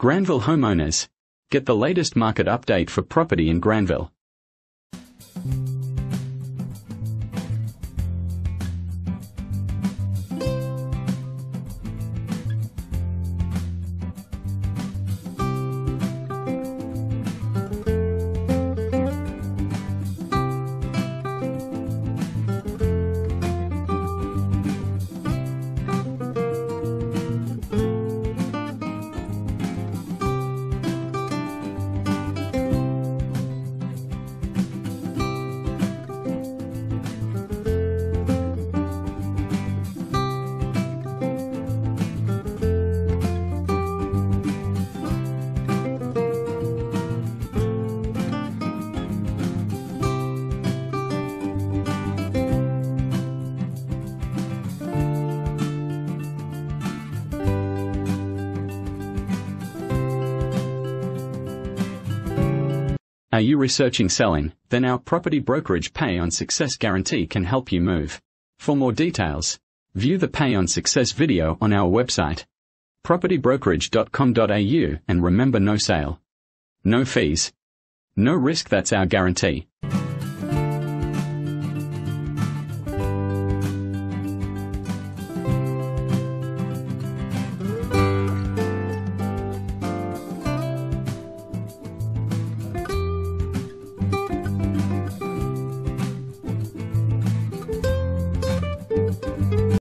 Granville homeowners. Get the latest market update for property in Granville. Are you researching selling? Then our property brokerage Pay on Success guarantee can help you move. For more details, view the Pay on Success video on our website, propertybrokerage.com.au, and remember, no sale, no fees, no risk. That's our guarantee.